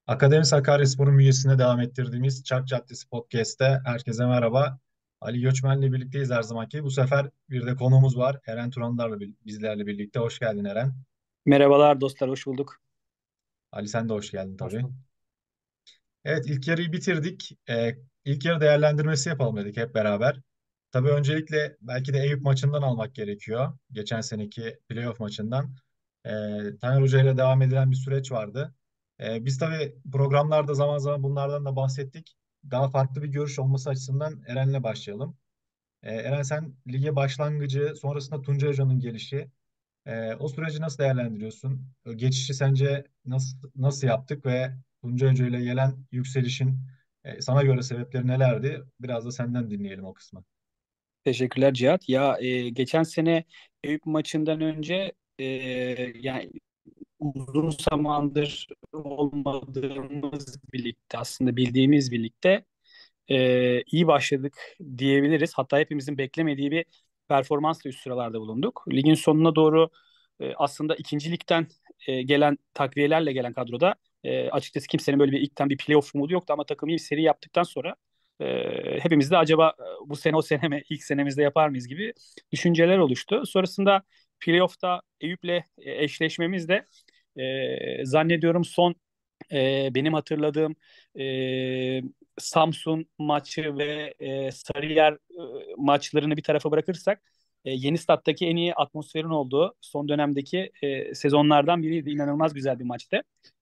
Akademi Sakaryaspor'un bünyesinde devam ettirdiğimiz Çark Caddesi Podcast'te herkese merhaba. Ali Göçmen'le birlikteyiz her zamanki. Bu sefer bir de konuğumuz var. Eren Turanlar'la bizlerle birlikte. Hoş geldin Eren. Merhabalar dostlar, hoş bulduk. Ali sen de hoş geldin Hoş tabii. bulduk. Evet ilk yarıyı bitirdik. İlk yarı değerlendirmesi yapalım dedik hep beraber. Tabii öncelikle belki de Eyüp maçından almak gerekiyor. Geçen seneki playoff maçından. Taner Hoca ile devam edilen bir süreç vardı. Biz tabii programlarda zaman zaman bunlardan da bahsettik. Daha farklı bir görüş olması açısından Eren'le başlayalım. Eren sen lige başlangıcı, sonrasında Tuncay Hoca'nın gelişi. O süreci nasıl değerlendiriyorsun? Geçişi sence nasıl yaptık ve Tuncay Hoca ile gelen yükselişin sana göre sebepleri nelerdi? Biraz da senden dinleyelim o kısmı. Teşekkürler Cihat. Geçen sene Eyüp maçından önce yani uzun zamandır olmadığımız birlikte aslında bildiğimiz birlikte iyi başladık diyebiliriz. Hatta hepimizin beklemediği bir performansla üst sıralarda bulunduk. Ligin sonuna doğru aslında ikincilikten gelen takviyelerle gelen kadroda açıkçası kimsenin böyle bir ilkten bir playoff umudu yoktu ama takım iyi bir seri yaptıktan sonra hepimiz de acaba bu sene o sene mi ilk senemizde yapar mıyız gibi düşünceler oluştu. Sonrasında playoff'ta Eyüp'le eşleşmemiz de zannediyorum son benim hatırladığım e, Samsun maçı ve Sarıyer maçlarını bir tarafa bırakırsak Yeni Stat'taki en iyi atmosferin olduğu son dönemdeki sezonlardan biriydi. İnanılmaz güzel bir maçtı.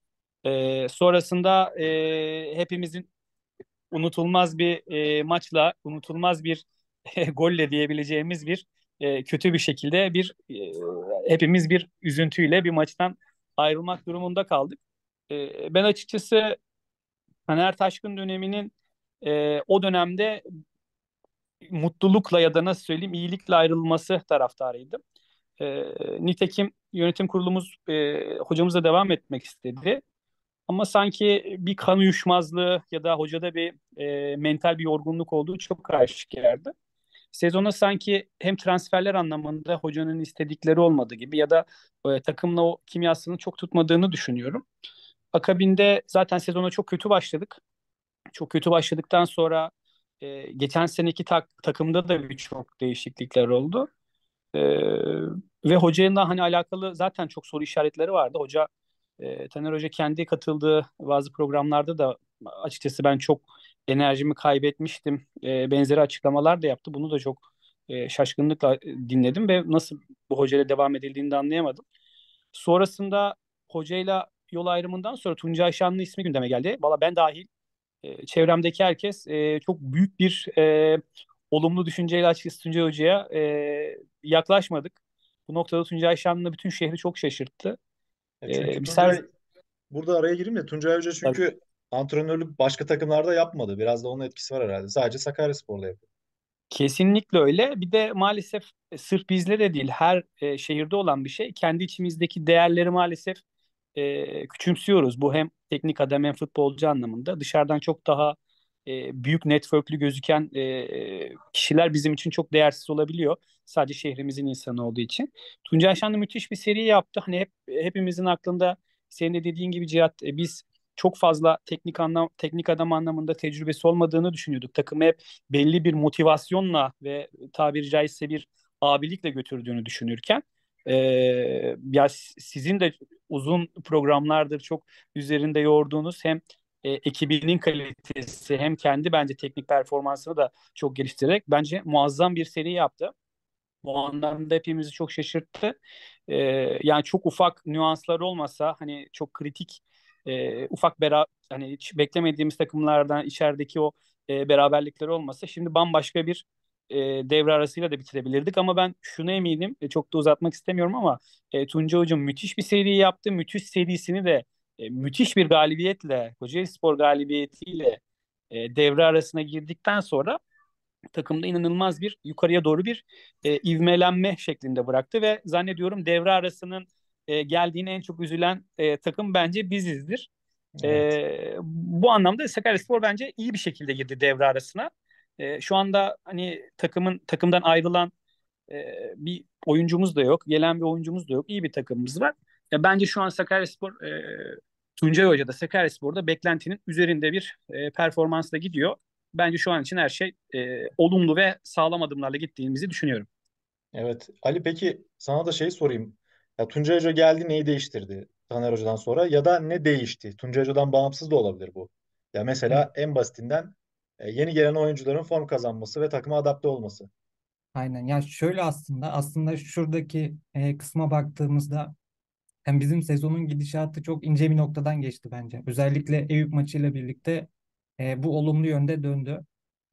Sonrasında hepimizin unutulmaz bir maçla, unutulmaz bir golle diyebileceğimiz bir kötü bir şekilde hepimiz bir üzüntüyle bir maçtan ayrılmak durumunda kaldık. Ben açıkçası Taner Taşkın döneminin o dönemde mutlulukla ya da nasıl söyleyeyim iyilikle ayrılması taraftarıydım. E, Nitekim yönetim kurulumuz hocamızla devam etmek istedi. Ama sanki bir kan uyuşmazlığı ya da hocada bir mental bir yorgunluk olduğu çok aşikardı. Sezona sanki hem transferler anlamında hocanın istedikleri olmadığı gibi ya da takımla o kimyasını çok tutmadığını düşünüyorum. Akabinde zaten sezona çok kötü başladık. Çok kötü başladıktan sonra geçen seneki takımda da birçok değişiklikler oldu. E, Ve hocanın hani alakalı zaten çok soru işaretleri vardı. Taner Hoca kendi katıldığı bazı programlarda da açıkçası ben çok enerjimi kaybetmiştim. Benzeri açıklamalar da yaptı. Bunu da çok şaşkınlıkla dinledim ve nasıl bu hocayla devam edildiğini de anlayamadım. Sonrasında hocayla yol ayrımından sonra Tuncay Şanlı ismi gündeme geldi. Valla ben dahil çevremdeki herkes çok büyük bir olumlu düşünceyle açıkçası Tuncay Hoca'ya yaklaşmadık. Bu noktada Tuncay Şanlı bütün şehri çok şaşırttı. Çünkü Biz her Tuncay, burada araya gireyim de Tuncay Hoca çünkü antrenörlük başka takımlarda yapmadı. Biraz da onun etkisi var herhalde. Sadece Sakaryaspor'da yapıyor. kesinlikle öyle. Bir de maalesef sırf bizde de değil her şehirde olan bir şey. Kendi içimizdeki değerleri maalesef küçümsüyoruz. Bu hem teknik adam hem futbolcu anlamında. Dışarıdan çok daha büyük networklü gözüken kişiler bizim için çok değersiz olabiliyor. Sadece şehrimizin insanı olduğu için. Tuncay Şanlı müthiş bir seri yaptı. Hani hepimizin aklında senin de dediğin gibi Cihat biz çok fazla teknik adam anlamında tecrübesi olmadığını düşünüyorduk. Takımı hep belli bir motivasyonla ve tabiri caizse bir abilikle götürdüğünü düşünürken ya sizin de uzun programlardır çok üzerinde yorduğunuz hem ekibinin kalitesi hem kendi bence teknik performansını da çok geliştirerek bence muazzam bir seri yaptı. Bu anlamda hepimizi çok şaşırttı. Ee, Yani çok ufak nüanslar olmasa hani çok kritik hani hiç beklemediğimiz takımlardan içerideki o beraberlikler olmasa şimdi bambaşka bir devre arasıyla da bitirebilirdik ama ben şuna eminim çok da uzatmak istemiyorum ama Tunca Hocam müthiş bir seri yaptı. Müthiş serisini de müthiş bir galibiyetle Kocaelispor galibiyetiyle devre arasına girdikten sonra takımda inanılmaz bir yukarıya doğru bir ivmelenme şeklinde bıraktı ve zannediyorum devre arasının geldiğine en çok üzülen takım bence bizizdir. Evet. Bu anlamda Sakaryaspor bence iyi bir şekilde girdi devre arasına. Şu anda hani takımdan ayrılan bir oyuncumuz da yok, gelen bir oyuncumuz da yok. İyi bir takımımız var. Bence şu an Sakaryaspor Tuncay Hoca da Sakaryaspor'da beklentinin üzerinde bir performansla gidiyor. Bence şu an için her şey olumlu ve sağlam adımlarla gittiğimizi düşünüyorum. Evet. Ali peki sana da şey sorayım. Ya Tuncay Hoca geldi neyi değiştirdi Taner Hoca'dan sonra ya da ne değişti? Tuncay Hoca'dan bağımsız da olabilir bu. Ya Evet, mesela en basitinden yeni gelen oyuncuların form kazanması ve takıma adapte olması. aynen. Ya şöyle aslında şuradaki kısma baktığımızda yani bizim sezonun gidişatı çok ince bir noktadan geçti bence. Özellikle Eyüp maçıyla birlikte bu olumlu yönde döndü.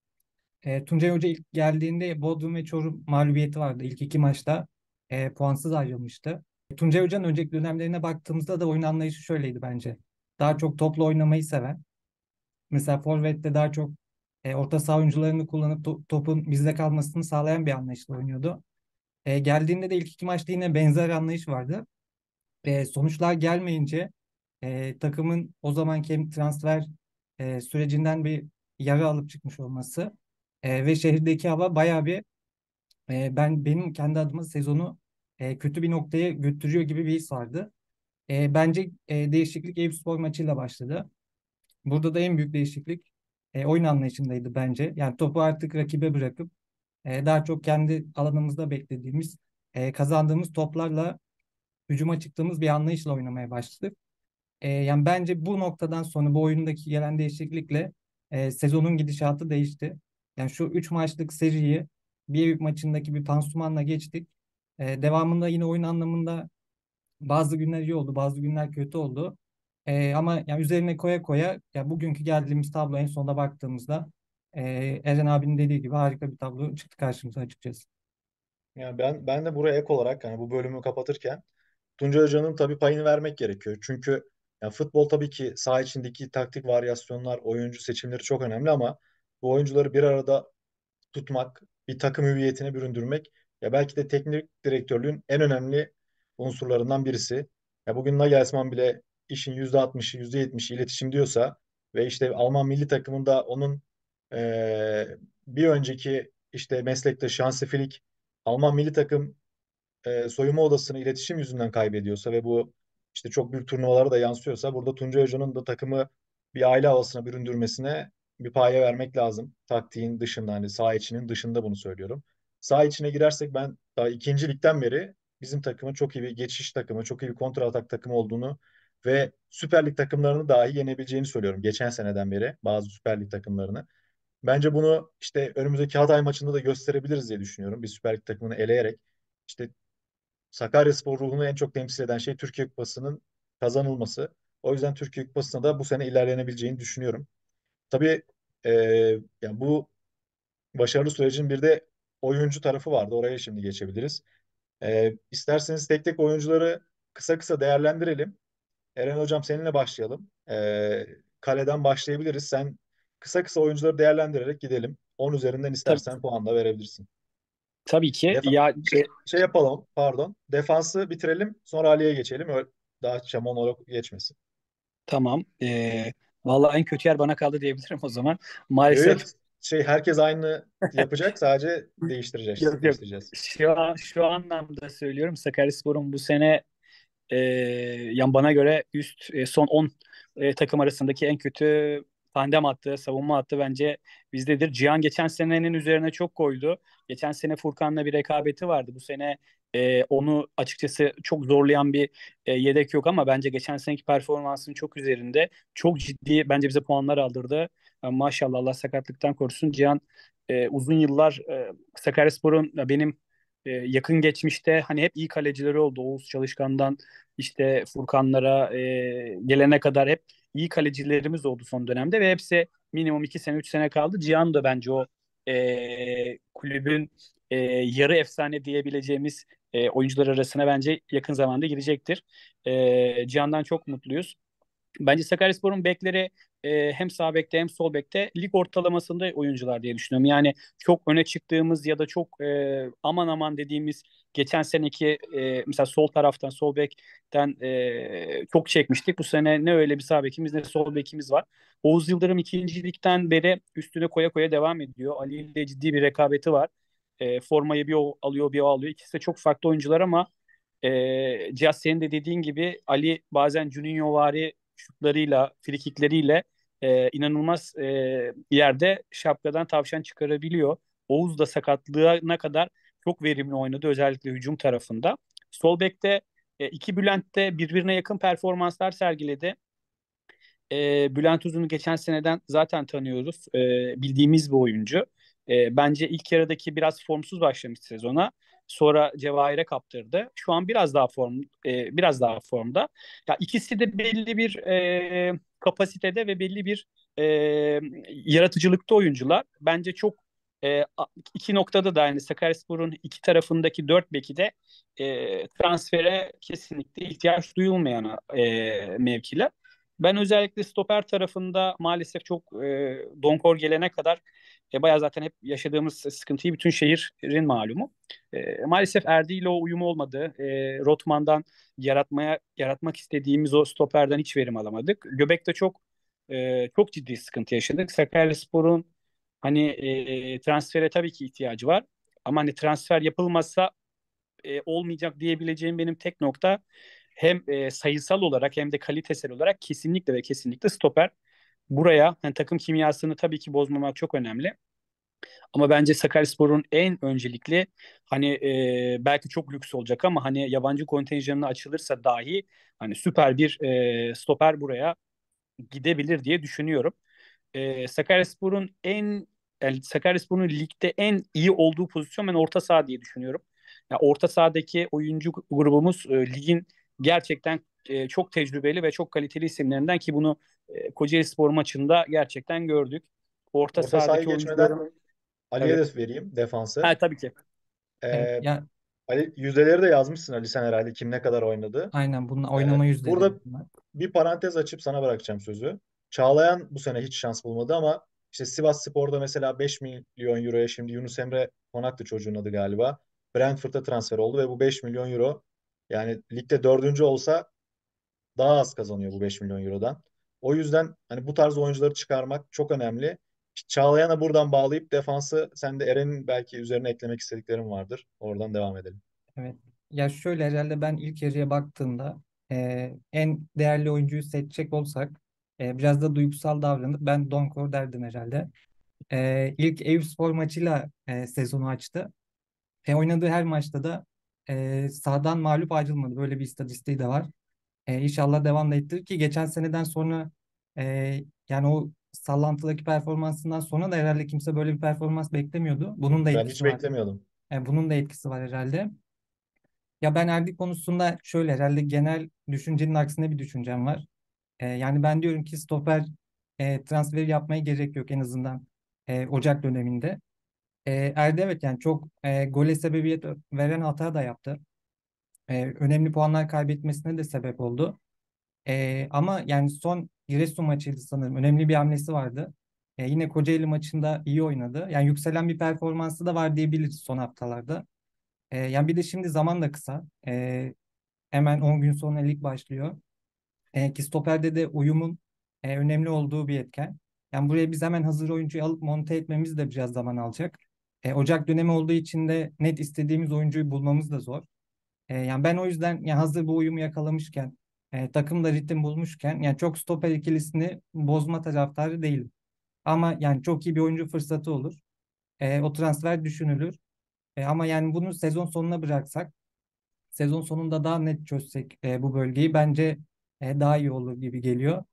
Tuncay Hoca ilk geldiğinde Bodrum ve Çorum mağlubiyeti vardı. İlk iki maçta puansız ayrılmıştı. Tuncay Hoca'nın önceki dönemlerine baktığımızda da oyun anlayışı şöyleydi bence. Daha çok toplu oynamayı seven. Mesela Forvet'te daha çok orta saha oyuncularını kullanıp topun bizde kalmasını sağlayan bir anlayışla oynuyordu. Geldiğinde de ilk iki maçta yine benzer anlayış vardı. Sonuçlar gelmeyince takımın o zamanki hem transfer sürecinden bir yara alıp çıkmış olması ve şehirdeki hava bayağı bir benim kendi adıma sezonu kötü bir noktaya götürüyor gibi bir his vardı. Bence değişiklik Eyüpspor maçıyla başladı. Burada da en büyük değişiklik oyun anlayışındaydı bence. Yani topu artık rakibe bırakıp daha çok kendi alanımızda beklediğimiz, kazandığımız toplarla hücuma çıktığımız bir anlayışla oynamaya başladık. Yani bence bu noktadan sonra bu oyundaki gelen değişiklikle sezonun gidişatı değişti. Yani şu 3 maçlık seriyi bir Eyüp maçındaki bir pansumanla geçtik. Devamında yine oyun anlamında bazı günler iyi oldu, bazı günler kötü oldu. Ama yani üzerine koya koya ya bugünkü geldiğimiz tablo en sonunda baktığımızda e, Eren abinin dediği gibi harika bir tablo çıktı karşımıza açıkçası. Yani ben de buraya ek olarak hani bu bölümü kapatırken Tuncay Hoca'nın tabii payını vermek gerekiyor. Çünkü ya futbol tabii ki saha içindeki taktik varyasyonlar, oyuncu seçimleri çok önemli ama bu oyuncuları bir arada tutmak, bir takım hüviyetine büründürmek ya belki de teknik direktörlüğün en önemli unsurlarından birisi. Ya bugün Nagelsmann bile işin %60'ı, %70'i iletişim diyorsa ve işte Alman milli takımında onun bir önceki işte meslektaşı Hansi Flick Alman milli takım soyunma odasını iletişim yüzünden kaybediyorsa ve bu işte çok büyük turnuvalara da yansıyorsa burada Tuncay Hoca'nın da takımı bir aile havasına büründürmesine bir paye vermek lazım. Taktiğin dışında hani saha içinin dışında bunu söylüyorum. Saha içine girersek ben daha ikinci ligden beri bizim takımın çok iyi bir geçiş takımı, çok iyi bir kontra atak takımı olduğunu ve Süper Lig takımlarını dahi yenebileceğini söylüyorum. Geçen seneden beri bazı Süper Lig takımlarını. Bence bunu işte önümüzdeki Hatay maçında da gösterebiliriz diye düşünüyorum. Bir Süper Lig takımını eleyerek işte Sakaryaspor ruhunu en çok temsil eden şey Türkiye Kupası'nın kazanılması. O yüzden Türkiye Kupası'na da bu sene ilerlenebileceğini düşünüyorum. Tabii e, yani bu başarılı sürecin bir de oyuncu tarafı vardı. Oraya şimdi geçebiliriz. İsterseniz tek tek oyuncuları kısa kısa değerlendirelim. Eren Hocam seninle başlayalım. Kaleden başlayabiliriz. Sen kısa kısa oyuncuları değerlendirerek gidelim. 10 üzerinden Tabii, istersen puan da verebilirsin. tabii ki. Defa şey yapalım, pardon. Defansı bitirelim, sonra Ali'ye geçelim. Öyle daha monolog geçmesin. Tamam. Vallahi en kötü yer bana kaldı diyebilirim o zaman. Yok yok Maalesef şey herkes aynı yapacak. Sadece değiştireceğiz. yok yok. Değiştireceğiz. Şu anlamda söylüyorum. Sakaryaspor'un bu sene e, yani bana göre son 10 takım arasındaki en kötü tandem hattı, savunma hattı bence bizdedir. Cihan geçen senenin üzerine çok koydu. Geçen sene Furkan'la bir rekabeti vardı. Bu sene onu açıkçası çok zorlayan bir yedek yok ama bence geçen seneki performansının çok üzerinde. Çok ciddi bence bize puanlar aldırdı. Maşallah Allah sakatlıktan korusun. Cihan uzun yıllar Sakaryaspor'un benim yakın geçmişte hani hep iyi kalecileri oldu. Oğuz Çalışkan'dan işte Furkanlara gelene kadar hep iyi kalecilerimiz oldu son dönemde ve hepsi minimum 2 sene 3 sene kaldı. Cihan da bence o kulübün yarı efsane diyebileceğimiz oyuncular arasına bence yakın zamanda girecektir. Cihan'dan çok mutluyuz. Bence Sakaryaspor'un bekleri hem sağ bekte hem sol bekte lig ortalamasında oyuncular diye düşünüyorum. Yani çok öne çıktığımız ya da çok aman aman dediğimiz geçen seneki mesela sol taraftan sol bekten çok çekmiştik. Bu sene ne öyle bir sağ bekimiz ne sol bekimiz var. Oğuz Yıldırım ikincilikten beri üstüne koya koya devam ediyor. Ali ile ciddi bir rekabeti var. Formayı bir o alıyor bir o alıyor. İkisi de çok farklı oyuncular ama Cihaz senin de dediğin gibi Ali bazen Juninho'vari şutlarıyla, frikikleriyle inanılmaz yerde şapkadan tavşan çıkarabiliyor. Oğuz da sakatlığına kadar çok verimli oynadı özellikle hücum tarafında. Sol bekte iki Bülent de birbirine yakın performanslar sergiledi. Bülent Uzun'u geçen seneden zaten tanıyoruz. Bildiğimiz bir oyuncu. Bence ilk yarıdaki biraz formsuz başlamış sezona. Sonra Cevahir'e kaptırdı. Şu an biraz daha formda. Ya ikisi de belli bir kapasitede ve belli bir e, yaratıcılıkta oyuncular. Bence çok iki noktada da yani Sakaryaspor'un iki tarafındaki dört beki de transfere kesinlikle ihtiyaç duyulmayan mevkiler. Ben özellikle stoper tarafında maalesef çok Donkor gelene kadar bayağı zaten hep yaşadığımız sıkıntıyı bütün şehrin malumu. Maalesef Erdi ile o uyum olmadı. Rotman'dan yaratmak istediğimiz o stoperden hiç verim alamadık. Göbek'te çok ciddi sıkıntı yaşadık. Sakaryaspor'un hani transfere tabii ki ihtiyacı var. Ama hani transfer yapılmazsa olmayacak diyebileceğim benim tek nokta hem sayısal olarak hem de kalitesel olarak kesinlikle ve kesinlikle stoper. Buraya hani takım kimyasını tabii ki bozmamak çok önemli. Ama bence Sakaryaspor'un en öncelikli hani belki çok lüks olacak ama hani yabancı kontenjanına açılırsa dahi hani süper bir stoper buraya gidebilir diye düşünüyorum. Sakaryaspor'un yani Sakaryaspor'un ligde en iyi olduğu pozisyon ben orta saha diye düşünüyorum. Ya orta sahadaki oyuncu grubumuz ligin gerçekten çok tecrübeli ve çok kaliteli isimlerinden ki bunu Kocaelispor maçında gerçekten gördük. Orta Orta sahayı sahadaki geçmeden oyuncuların Ali'ye tabii. de vereyim defansı. Ha, tabii ki. Evet Ee, ya, Ali yüzdeleri de yazmışsın Ali sen herhalde kim ne kadar oynadı. aynen bunun oynama yüzdeleri Burada bunlar. bir parantez açıp sana bırakacağım sözü. Çağlayan bu sene hiç şans bulmadı ama işte Sivasspor'da mesela 5 milyon euroya şimdi Yunus Emre Konaklı çocuğun adı galiba. Brentford'a transfer oldu ve bu 5 milyon euro yani ligde dördüncü olsa daha az kazanıyor bu 5 milyon eurodan. O yüzden hani bu tarz oyuncuları çıkarmak çok önemli. Çağlayan'a buradan bağlayıp defansı sen de Eren'in belki üzerine eklemek istediklerin vardır. Oradan devam edelim. Evet. Ya şöyle, herhalde ben ilk yarıya baktığımda en değerli oyuncuyu seçecek olsak biraz da duygusal davranıp ben Donkor derdim herhalde. İlk Eyüpspor maçıyla sezonu açtı. Oynadığı her maçta da sahadan mağlup ayrılmadı. Böyle bir istatistiği de var. İnşallah devam da ettirir ki geçen seneden sonra yani o sallantıdaki performansından sonra da herhalde kimse böyle bir performans beklemiyordu. Bunun da Ben etkisi hiç var. beklemiyordum. Bunun da etkisi var herhalde. Ya ben Erdik konusunda şöyle, herhalde genel düşüncenin aksine bir düşüncem var. Yani ben diyorum ki stoper transferi yapmaya gerek yok en azından Ocak döneminde. Erdi evet, yani çok gole sebebiyet veren hata da yaptı. Önemli puanlar kaybetmesine de sebep oldu. Ama yani son Giresun maçıydı sanırım. Önemli bir hamlesi vardı. Yine Kocaeli maçında iyi oynadı. Yani yükselen bir performansı da var diyebiliriz son haftalarda. Yani bir de şimdi zaman da kısa. Hemen 10 gün sonra lig başlıyor. Ki stoperde de uyumun önemli olduğu bir etken. Yani buraya biz hemen hazır oyuncuyu alıp monte etmemiz de biraz zaman alacak. Ocak dönemi olduğu için de net istediğimiz oyuncuyu bulmamız da zor. Yani ben o yüzden yani hazır bu uyumu yakalamışken, takım da ritim bulmuşken yani çok stoper ikilisini bozma taraftarı değilim. Ama yani çok iyi bir oyuncu fırsatı olur. O transfer düşünülür. Ama yani bunu sezon sonuna bıraksak, sezon sonunda daha net çözsek bu bölgeyi bence daha iyi olur gibi geliyor.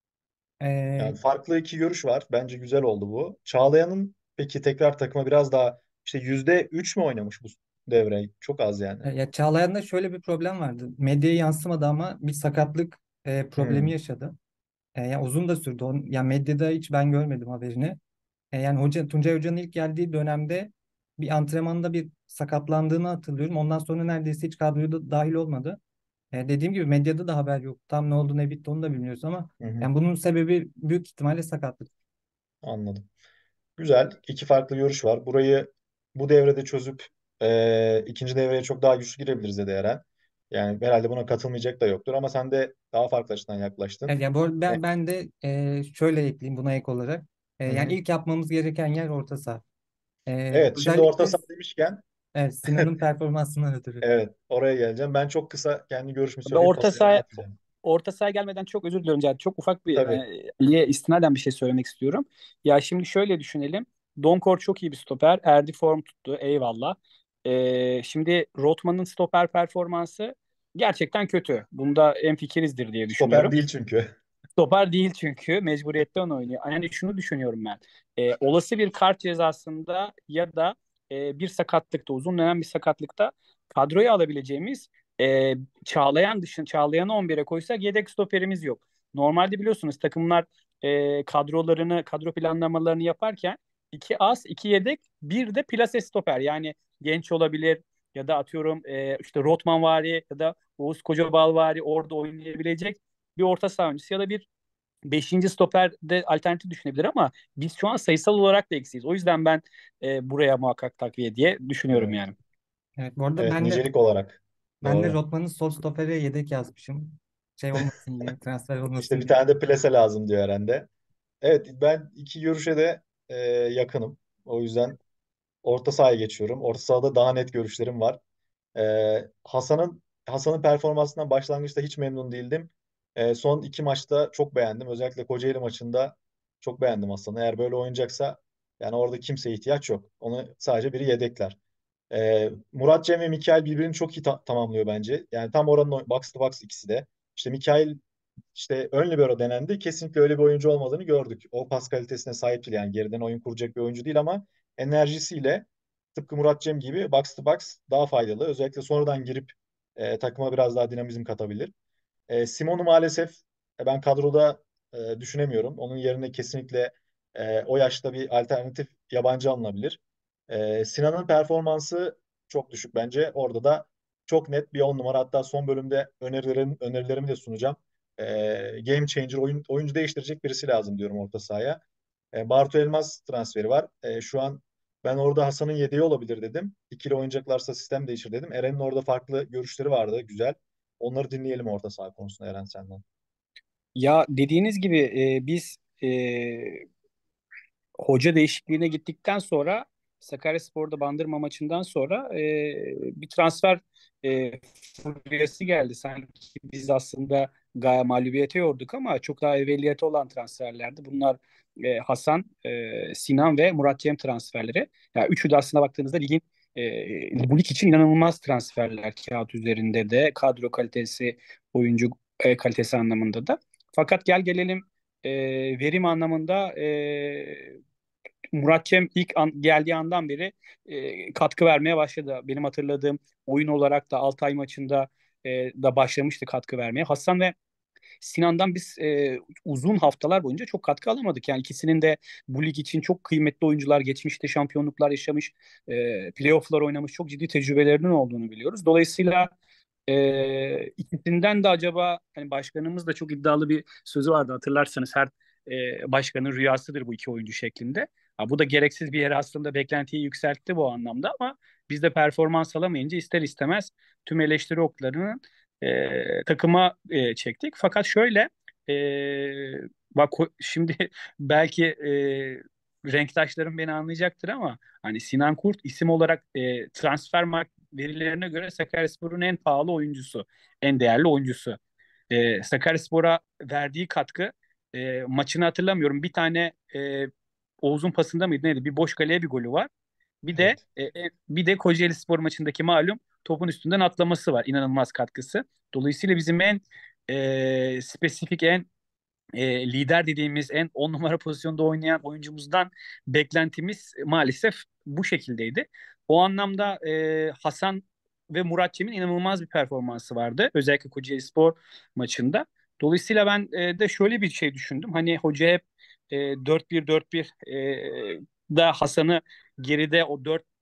E, Yani farklı iki görüş var. Bence güzel oldu bu. Çağlayan'ın peki tekrar takıma biraz daha işte %3 mü oynamış bu devre? Çok az yani. Ya Çağlayan'da şöyle bir problem vardı. Medyaya yansımadı ama bir sakatlık problemi Hmm. yaşadı. Yani uzun da sürdü. Yani medyada hiç ben görmedim haberini. Yani Tuncay Hoca'nın ilk geldiği dönemde bir antrenmanda bir sakatlandığını hatırlıyorum. Ondan sonra neredeyse hiç kadroya da dahil olmadı. Dediğim gibi medyada da haber yok. Tam ne oldu ne bitti onu da bilmiyoruz ama Hı hı. yani bunun sebebi büyük ihtimalle sakatlık. Anladım. Güzel. İki farklı görüş var. Burayı bu devrede çözüp ikinci devreye çok daha güçlü girebiliriz dedi Eren. Yani herhalde buna katılmayacak da yoktur ama sen de daha farklı açıdan yaklaştın. Evet, yani bu arada E, ben de şöyle ekleyeyim buna ek olarak. hı Yani hı. ilk yapmamız gereken yer orta saha. Evet, şimdi orta Özellikle saha demişken evet, Sinan'ın performansından ötürü. evet oraya geleceğim. Ben çok kısa kendi görüşümü Ve söyleyip orta pası Eren'e saha atacağım. orta sahaya gelmeden çok özür diliyorum Cahit. Çok ufak bir Tabii. Ali'ye istinaden bir şey söylemek istiyorum. Ya şimdi şöyle düşünelim. Donkor çok iyi bir stoper. Erdi form tuttu. Eyvallah. Şimdi Rotman'ın stoper performansı gerçekten kötü. Bunda hemfikirizdir diye Stoper düşünüyorum. değil çünkü. Stoper değil çünkü mecburiyetten oynuyor. Yani şunu düşünüyorum ben. Olası bir kart cezasında ya da bir sakatlıkta, uzun dönem bir sakatlıkta kadroya alabileceğimiz Çağlayan'ı 11'e koysak yedek stoperimiz yok. Normalde biliyorsunuz takımlar kadro planlamalarını yaparken iki as, iki yedek, bir de plase stoper. Yani genç olabilir ya da atıyorum işte Rotman ya da Oğuz Kocabal orada oynayabilecek bir orta saha oyuncusu ya da bir beşinci stoper de alternatif düşünebilir ama biz şu an sayısal olarak da eksiyiz. O yüzden ben buraya muhakkak takviye diye düşünüyorum Evet. yani. Evet, bu arada Evet, ben de nicelik olarak. ben de Doğru. Rotman'ın sol stopere yedek yazmışım. Şey olmasın diye, transfer İşte olmasın bir diye. tane de plase lazım diyor Eren. Evet, ben iki görüşe de yakınım. O yüzden orta sahaya geçiyorum. Orta sahada daha net görüşlerim var. Hasan'ın performansından başlangıçta hiç memnun değildim. Son iki maçta çok beğendim. Özellikle Kocaeli maçında çok beğendim Hasan'ı. Eğer böyle oynayacaksa yani orada kimseye ihtiyaç yok. Onu sadece biri yedekler. Murat Cem ve Mikael birbirini çok iyi tamamlıyor bence. Yani tam oranın box to box ikisi de. İşte Mikael işte ön libero denendi. Kesinlikle öyle bir oyuncu olmadığını gördük. O pas kalitesine sahip değil. Yani geriden oyun kuracak bir oyuncu değil ama enerjisiyle tıpkı Murat Cem gibi box to box daha faydalı. Özellikle sonradan girip takıma biraz daha dinamizm katabilir. Simon'u maalesef ben kadroda düşünemiyorum. Onun yerine kesinlikle o yaşta bir alternatif yabancı alınabilir. Sinan'ın performansı çok düşük bence. Orada da çok net bir 10 numara. Hatta son bölümde önerilerimi de sunacağım. Game changer, oyuncu değiştirecek birisi lazım diyorum orta sahaya. Bartu Elmas transferi var. Şu an ben orada Hasan'ın yedeği olabilir dedim. İkili oynayacaklarsa sistem değişir dedim. Eren'in orada farklı görüşleri vardı. Güzel. Onları dinleyelim orta saha konusunda Eren senden. Ya dediğiniz gibi biz hoca değişikliğine gittikten sonra Sakaryaspor'da Bandırma maçından sonra bir transfer furyası geldi. Sanki biz aslında mağlubiyete yorduk ama çok daha evveliyeti olan transferlerdi. Bunlar Hasan, Sinan ve Murat Cem transferleri. Yani üçü de aslında baktığınızda bu lig için inanılmaz transferler kağıt üzerinde de kadro kalitesi, oyuncu kalitesi anlamında da. Fakat gelelim verim anlamında Murat Cem geldiği andan beri katkı vermeye başladı. Benim hatırladığım oyun olarak da Altay maçında da başlamıştı katkı vermeye. Hasan ve Sinan'dan biz uzun haftalar boyunca çok katkı alamadık. Yani ikisinin de bu lig için çok kıymetli oyuncular, geçmişte şampiyonluklar yaşamış, playofflar oynamış, çok ciddi tecrübelerinin olduğunu biliyoruz. Dolayısıyla ikisinden de acaba hani başkanımız da çok iddialı bir sözü vardı hatırlarsanız her başkanın rüyasıdır bu iki oyuncu şeklinde. Ha, bu da gereksiz bir yere aslında beklentiyi yükseltti bu anlamda ama biz de performans alamayınca ister istemez tüm eleştiri oklarını takıma çektik. Fakat şöyle e, bak şimdi belki renktaşlarım beni anlayacaktır ama hani Sinan Kurt isim olarak Transfermarkt verilerine göre Sakaryaspor'un en pahalı oyuncusu, en değerli oyuncusu. Sakaryaspor'a verdiği katkı maçını hatırlamıyorum. Bir tane Oğuz'un pasında mıydı neydi? Bir boş kaleye bir golü var. Evet. Bir de Kocaelispor maçındaki malum topun üstünden atlaması var. İnanılmaz katkısı. Dolayısıyla bizim en spesifik, en lider dediğimiz en 10 numara pozisyonda oynayan oyuncumuzdan beklentimiz maalesef bu şekildeydi. O anlamda Hasan ve Murat Cem'in inanılmaz bir performansı vardı. Özellikle Kocaelispor maçında. Dolayısıyla ben de şöyle bir şey düşündüm. Hani hoca hep 4-1-4-1 da Hasan'ı geride o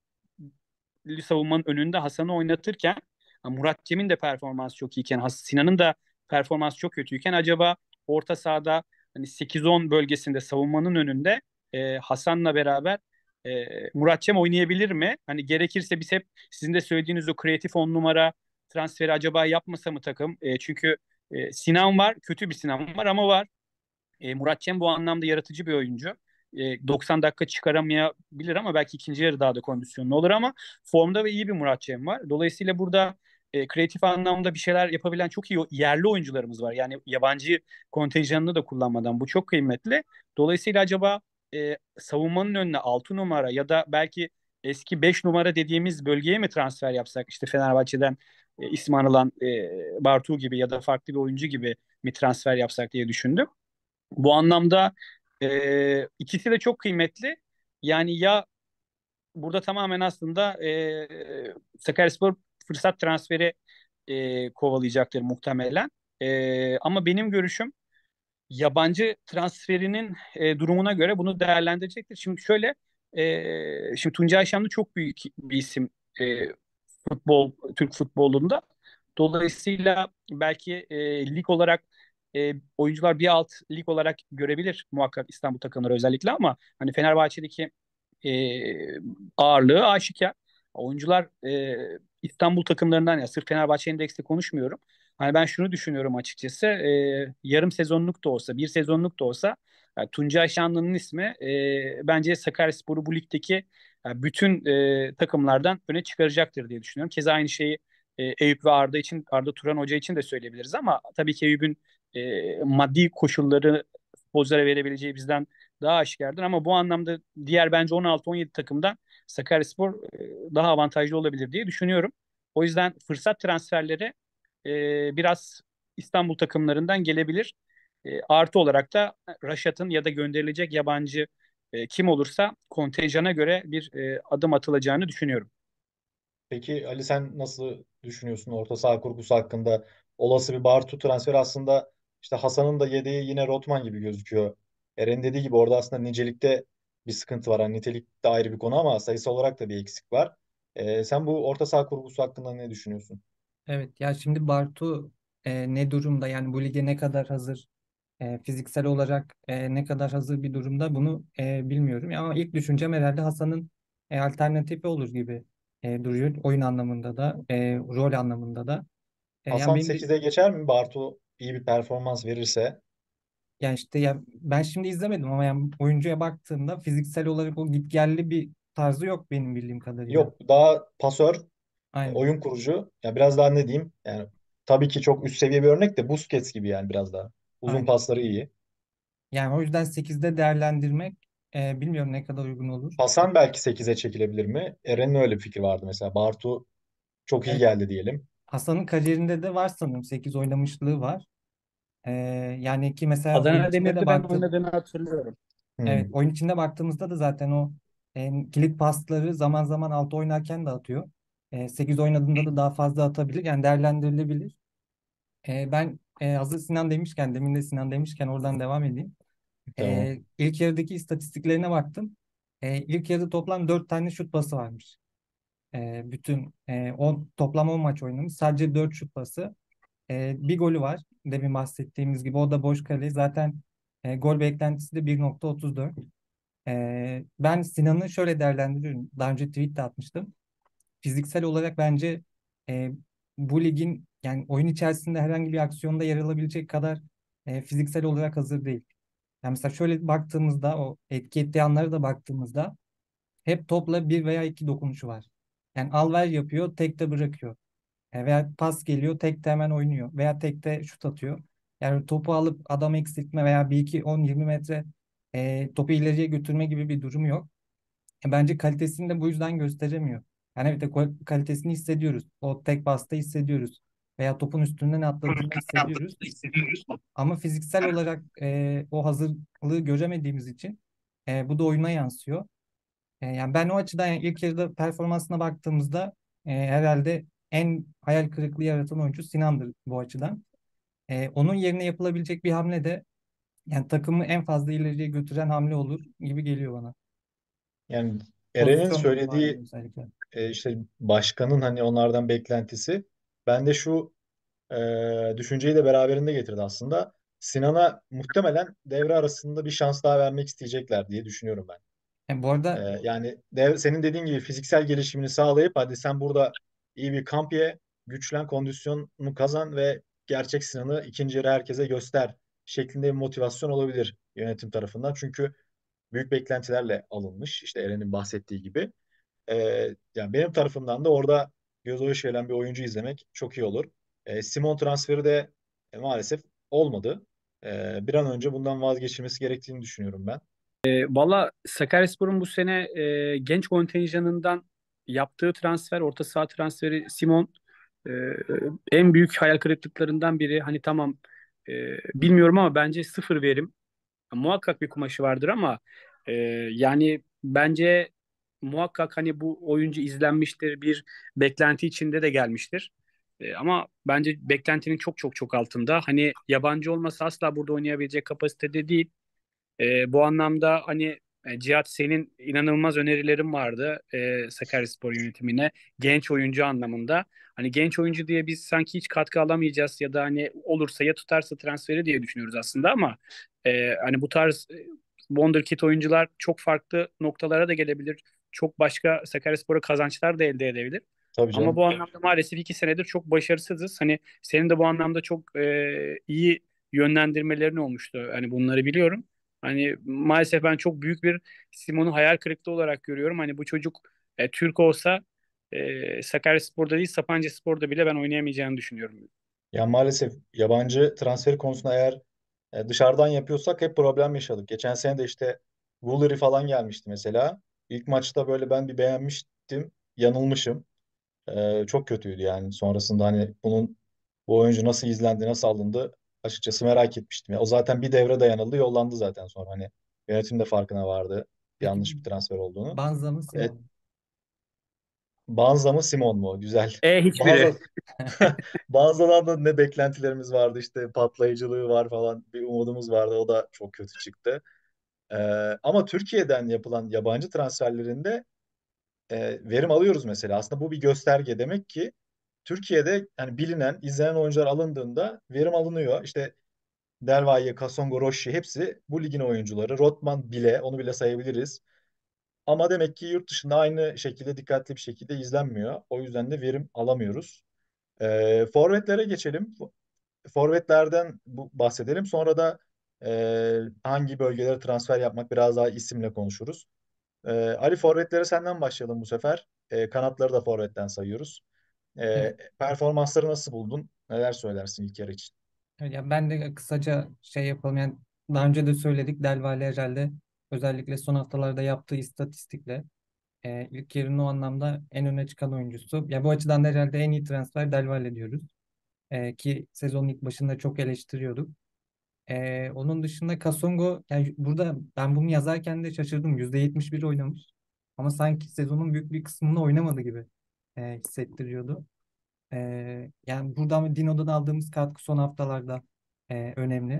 savunmanın önünde Hasan'ı oynatırken Murat Cem'in de performansı çok iyiyken Sinan'ın da performansı çok kötüyken acaba orta sahada hani 8-10 bölgesinde savunmanın önünde Hasan'la beraber Murat Cem oynayabilir mi? Hani gerekirse biz hep sizin de söylediğiniz o kreatif 10 numara transferi acaba yapmasa mı takım? Çünkü Sinan var, kötü bir Sinan var ama var. Murat Cem bu anlamda yaratıcı bir oyuncu. 90 dakika çıkaramayabilir ama belki ikinci yarı daha da kondisyonlu olur ama formda ve iyi bir Murat Cem var. Dolayısıyla burada kreatif anlamda bir şeyler yapabilen çok iyi yerli oyuncularımız var. Yani yabancı kontenjanını da kullanmadan bu çok kıymetli. Dolayısıyla acaba savunmanın önüne 6 numara ya da belki eski 5 numara dediğimiz bölgeye mi transfer yapsak? İşte Fenerbahçe'den ismi anılan Bartu gibi ya da farklı bir oyuncu gibi mi transfer yapsak diye düşündüm. Bu anlamda ikisi de çok kıymetli. Yani ya burada tamamen aslında Sakaryaspor fırsat transferi kovalayacaktır muhtemelen. Ama benim görüşüm yabancı transferinin durumuna göre bunu değerlendirecektir. Şimdi şöyle, şimdi Tuncay Şanlı çok büyük bir isim e, Türk futbolunda. Dolayısıyla belki lig olarak oyuncular bir alt lig olarak görebilir muhakkak İstanbul takımları özellikle ama hani Fenerbahçe'deki e, ağırlığı aşikar. Oyuncular İstanbul takımlarından ya sırf Fenerbahçe endeksli konuşmuyorum. Hani ben şunu düşünüyorum açıkçası. Yarım sezonluk da olsa, bir sezonluk da olsa yani Tuncay Şanlı'nın ismi bence Sakaryaspor'u bu ligdeki bütün takımlardan öne çıkaracaktır diye düşünüyorum. Keza aynı şeyi Eyüp ve Arda için, Arda Turan Hoca için de söyleyebiliriz ama tabii ki Eyüp'ün maddi koşulları futbolculara verebileceği bizden daha aşikardır ama bu anlamda diğer bence 16-17 takımdan Sakaryaspor daha avantajlı olabilir diye düşünüyorum. O yüzden fırsat transferleri biraz İstanbul takımlarından gelebilir. Artı olarak da Raşat'ın ya da gönderilecek yabancı kim olursa kontenjana göre bir adım atılacağını düşünüyorum. Peki Ali, sen nasıl düşünüyorsun orta saha kurgusu hakkında? Olası bir Bartu transferi aslında işte Hasan'ın da yedeği yine Rotman gibi gözüküyor. Eren dediği gibi orada aslında nicelikte bir sıkıntı var. Hani nitelik de ayrı bir konu ama sayısı olarak da bir eksik var. Sen bu orta saha kurgusu hakkında ne düşünüyorsun? Evet ya şimdi Bartu ne durumda, yani bu lige ne kadar hazır, fiziksel olarak ne kadar hazır bir durumda bunu bilmiyorum. Ama ilk düşüncem herhalde Hasan'ın alternatifi olur gibi duruyor oyun anlamında da rol anlamında da. Yani Hasan benim de 8'e geçer mi? Bartu iyi bir performans verirse. yani işte ya ben şimdi izlemedim ama yani oyuncuya baktığımda fiziksel olarak o gitgelli bir tarzı yok benim bildiğim kadarıyla. Yok, daha pasör, Aynen. oyun kurucu. Ya biraz daha ne diyeyim? Yani tabii ki çok üst seviye bir örnek de Busquets gibi yani biraz daha. Uzun Aynen. pasları iyi. Yani o yüzden 8'de değerlendirmek bilmiyorum ne kadar uygun olur. Hasan belki 8'e çekilebilir mi? Eren'in öyle bir fikri vardı mesela. Bartu çok iyi Evet. geldi diyelim. Hasan'ın kariyerinde de var sanırım 8 oynamışlığı var. E, Yani ki mesela oyun Adana içinde de Demir'de ben baktım. oynadığını hatırlıyorum. Evet, Hmm, oyun içinde baktığımızda da zaten o kilit pasları zaman zaman 6 oynarken de atıyor. 8 oynadığında da daha fazla atabilir. Yani değerlendirilebilir. Ben hazır Sinan demişken, demin de Sinan demişken oradan devam edeyim. tamam. İlk yarıdaki istatistiklerine baktım. İlk yarıda toplam 4 tane şut pası varmış. Toplam 10 maç oynamış. Sadece 4 şut pası. Bir golü var. Demin bahsettiğimiz gibi. O da boş kale. Zaten gol beklentisi de 1.34. Ben Sinan'ı şöyle değerlendiriyorum. Daha önce tweet de atmıştım. Fiziksel olarak bence e, bu ligin yani oyun içerisinde herhangi bir aksiyonda yer alabilecek kadar fiziksel olarak hazır değil. Yani mesela şöyle baktığımızda o etki ettiği anlara da baktığımızda hep topla bir veya iki dokunuşu var. Yani al ver yapıyor, tek de bırakıyor. Veya pas geliyor, tek de hemen oynuyor. Veya tek de şut atıyor. Yani topu alıp adam eksiltme veya bir iki 10-20 metre topu ileriye götürme gibi bir durum yok. Bence kalitesini de bu yüzden gösteremiyor. Yani evet de kalitesini hissediyoruz. O tek pasta hissediyoruz. Veya topun üstünden atladığında hissediyoruz. Ama fiziksel olarak o hazırlığı göremediğimiz için bu da oyuna yansıyor. Yani ben o açıdan yani ilk yarıda performansına baktığımızda herhalde en hayal kırıklığı yaratan oyuncu Sinan'dır bu açıdan. Onun yerine yapılabilecek bir hamle de yani takımı en fazla ileriye götüren hamle olur gibi geliyor bana. Yani Eren'in Pozisyon itibariyle söylediği özellikle. işte başkanın hani onlardan beklentisi. Ben de şu düşünceyi de beraberinde getirdi aslında. Sinan'a muhtemelen devre arasında bir şans daha vermek isteyecekler diye düşünüyorum ben. Bu arada Yani senin dediğin gibi fiziksel gelişimini sağlayıp hadi sen burada iyi bir kamp ye, güçlen, kondisyonunu kazan ve gerçek Sinan'ı ikinci yarı herkese göster şeklinde bir motivasyon olabilir yönetim tarafından. Çünkü büyük beklentilerle alınmış işte Eren'in bahsettiği gibi. Yani benim tarafımdan da orada göz hoş gelen bir oyuncu izlemek çok iyi olur. Simon transferi de maalesef olmadı. Bir an önce bundan vazgeçilmesi gerektiğini düşünüyorum ben. Valla Sakaryaspor'un bu sene genç kontenjanından yaptığı transfer, orta saha transferi Simon e, en büyük hayal kırıklıklarından biri. Hani tamam, bilmiyorum ama bence sıfır verim. Muhakkak bir kumaşı vardır ama e, yani bence muhakkak hani bu oyuncu izlenmiştir, bir beklenti içinde de gelmiştir. Ama bence beklentinin çok çok çok altında. Hani yabancı olmasa asla burada oynayabilecek kapasitede değil. Bu anlamda hani Cihat, senin inanılmaz önerilerin vardı Sakaryaspor yönetimine genç oyuncu anlamında. Hani genç oyuncu diye biz sanki hiç katkı alamayacağız ya da hani olursa ya tutarsa transferi diye düşünüyoruz aslında ama hani bu tarz wonderkid oyuncular çok farklı noktalara da gelebilir. Çok başka Sakaryaspor'a kazançlar da elde edebilir. Tabii Ama canım. bu anlamda maalesef 2 senedir çok başarısızız. Hani senin de bu anlamda çok iyi yönlendirmelerin olmuştu. Hani bunları biliyorum. Hani maalesef ben çok büyük bir Simon'u hayal kırıklığı olarak görüyorum. Hani bu çocuk Türk olsa Sakaryaspor'da değil Sapanca'spor'da bile ben oynayamayacağını düşünüyorum. Ya maalesef yabancı transferi konusunda eğer dışarıdan yapıyorsak hep problem yaşadık. Geçen sene de işte Woolery falan gelmişti mesela. İlk maçta böyle ben bir beğenmiştim. Yanılmışım. Çok kötüydü yani. Sonrasında hani bu oyuncu nasıl izlendi, nasıl alındı açıkçası merak etmiştim. O zaten bir devre dayanıldı, yollandı zaten sonra. Hani yönetim de farkına vardı Peki yanlış bir transfer olduğunu. Banza mı E, Simon mu? Banza mı Simon mu? Güzel. Hiçbiri. Banza, Banza'dan da ne beklentilerimiz vardı işte patlayıcılığı var falan bir umudumuz vardı. O da çok kötü çıktı. Ee, Ama Türkiye'den yapılan yabancı transferlerinde verim alıyoruz mesela. Aslında bu bir gösterge demek ki Türkiye'de yani bilinen, izlenen oyuncular alındığında verim alınıyor. İşte Del Valle, Kasongo, Rossi hepsi bu ligin oyuncuları. Rotman bile, onu bile sayabiliriz. Ama demek ki yurt dışında aynı şekilde dikkatli bir şekilde izlenmiyor. O yüzden de verim alamıyoruz. Forvetlere geçelim. Forvetlerden bahsedelim. Sonra da hangi bölgelere transfer yapmak biraz daha isimle konuşuruz. Ali forvetlere senden başlayalım bu sefer. Kanatları da forvetten sayıyoruz. Evet. Performansları nasıl buldun? Neler söylersin ilk yarı için? Ya ben de kısaca şey yapalım. Yani daha önce de söyledik. Del Valle herhalde özellikle son haftalarda yaptığı istatistikle ilk yarının o anlamda en öne çıkan oyuncusu. Ya bu açıdan da herhalde en iyi transfer Del Valle diyoruz. Ki sezonun ilk başında çok eleştiriyorduk. Onun dışında Kasongo, yani burada ben bunu yazarken de şaşırdım. %71 oynamış. Ama sanki sezonun büyük bir kısmını oynamadı gibi hissettiriyordu. Yani buradan Dino'dan aldığımız katkı son haftalarda önemli.